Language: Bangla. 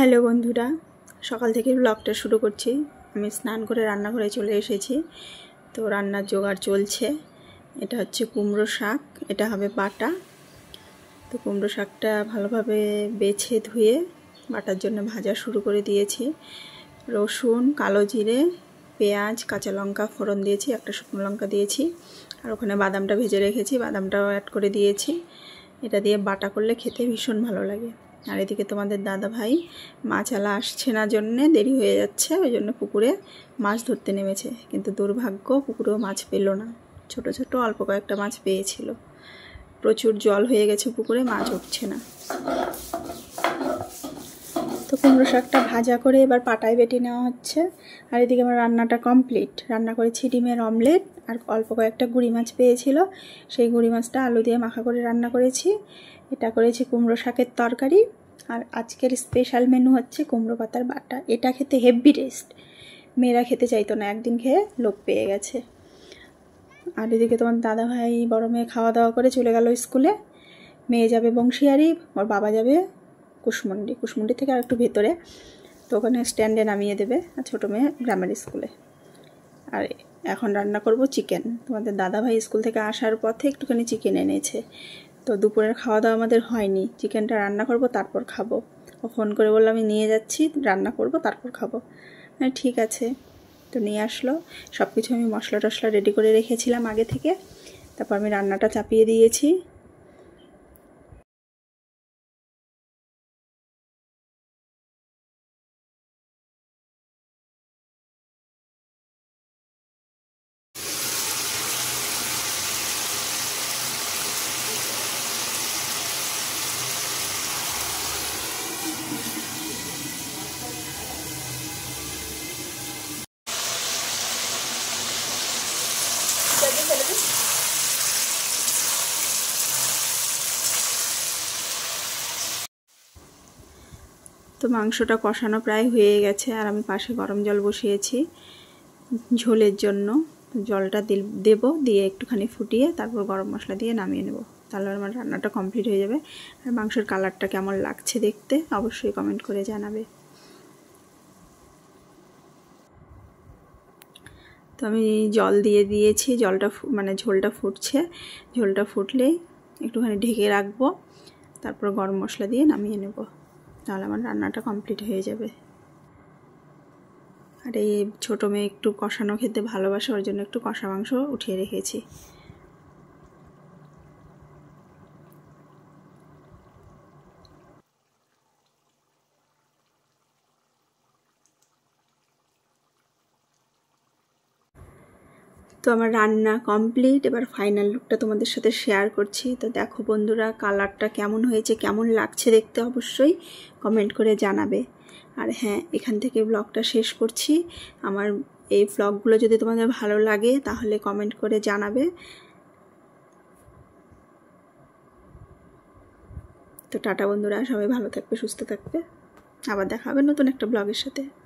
হ্যালো বন্ধুরা, সকাল থেকে ব্লগটা শুরু করছি। আমি স্নান করে রান্নাঘরে চলে এসেছি। তো রান্নার জোগাড় চলছে। এটা হচ্ছে কুমড়ো শাক, এটা হবে বাটা। তো কুমড়ো শাকটা ভালোভাবে বেছে ধুয়ে বাটার জন্য ভাজা শুরু করে দিয়েছি। রসুন, কালো জিরে, পেঁয়াজ, কাঁচা লঙ্কা ফোড়ন দিয়েছি, একটা শুকনো লঙ্কা দিয়েছি, আর ওখানে বাদামটা ভেজে রেখেছি, বাদামটাও অ্যাড করে দিয়েছি। এটা দিয়ে বাটা করলে খেতে ভীষণ ভালো লাগে। আর এদিকে তোমাদের দাদা ভাই মাছওয়ালা আসছে না জন্যে দেরি হয়ে যাচ্ছে, ওই জন্য পুকুরে মাছ ধরতে নেমেছে, কিন্তু দুর্ভাগ্য পুকুরেও মাছ পেল না। ছোট ছোট অল্প কয়েকটা মাছ পেয়েছিল। প্রচুর জল হয়ে গেছে পুকুরে, মাছ উঠছে না। তো কুমড়ো শাকটা ভাজা করে এবার পাটায় বেটে নেওয়া হচ্ছে। আর এদিকে আমার রান্নাটা কমপ্লিট। রান্না করেছি ডিমের অমলেট, আর অল্প কয়েকটা গুঁড়ি মাছ পেয়েছিল, সেই গুঁড়ি মাছটা আলু দিয়ে মাখা করে রান্না করেছি। এটা করেছি কুমড়ো শাকের তরকারি। আর আজকের স্পেশাল মেনু হচ্ছে কুমড়ো পাতার বাটা। এটা খেতে হেভি টেস্ট। মেয়েরা খেতে চাইতো না, একদিন খেয়ে লোভ পেয়ে গেছে। আর এদিকে তোমার দাদা ভাই বড় মেয়ে খাওয়া দাওয়া করে চলে গেল স্কুলে। মেয়ে যাবে বংশিয়ারি, ওর বাবা যাবে কুশমুন্ডি থেকে আর একটু ভেতরে। তো ওখানে স্ট্যান্ডে নামিয়ে দেবে, আর ছোটো মেয়ে গ্রামের স্কুলে। আর এখন রান্না করব চিকেন। তোমাদের দাদা ভাই স্কুল থেকে আসার পথে একটুখানি চিকেন এনেছে। তো দুপুরের খাওয়া দাওয়া আমাদের হয়নি, চিকেনটা রান্না করব তারপর খাবো। ও ফোন করে বললো আমি নিয়ে যাচ্ছি, রান্না করব তারপর খাবো। হ্যাঁ ঠিক আছে। তো নিয়ে আসলো। সব কিছু আমি মশলা টশলা রেডি করে রেখেছিলাম আগে থেকে। তারপর আমি রান্নাটা চাপিয়ে দিয়েছি। তো মাংসটা কষানো প্রায় হয়ে গেছে, আর আমি পাশে গরম জল বসিয়েছি ঝোলের জন্য। জলটা দেব, দিয়ে একটুখানি ফুটিয়ে তারপর গরম মশলা দিয়ে নামিয়ে নেব। তাহলে আমার রান্নাটা কমপ্লিট হয়ে যাবে। আর মাংসের কালারটা কেমন লাগছে দেখতে অবশ্যই কমেন্ট করে জানাবে। তো আমি জল দিয়ে দিয়েছি, জলটা ঝোলটা ফুটছে। ঝোলটা ফুটলেই একটুখানি ঢেকে রাখবো, তারপর গরম মশলা দিয়ে নামিয়ে নেব। তাহলে আমার রান্নাটা কমপ্লিট হয়ে যাবে। আর এই ছোটো মেয়ে একটু কষানো খেতে ভালোবাসে, ওর জন্য একটু কষা মাংস উঠিয়ে রেখেছি। তো আমার রান্না কমপ্লিট। এবার ফাইনাল লুকটা তোমাদের সাথে শেয়ার করছি। তো দেখো বন্ধুরা, কালারটা কেমন হয়েছে, কেমন লাগছে দেখতে অবশ্যই কমেন্ট করে জানাবে। আর হ্যাঁ, এখান থেকে ব্লগটা শেষ করছি। আমার এই ব্লগগুলো যদি তোমাদের ভালো লাগে তাহলে কমেন্ট করে জানাবে। তো টাটা বন্ধুরা, সবাই ভালো থাকবে, সুস্থ থাকবে। আবার দেখা হবে নতুন একটা ব্লগের সাথে।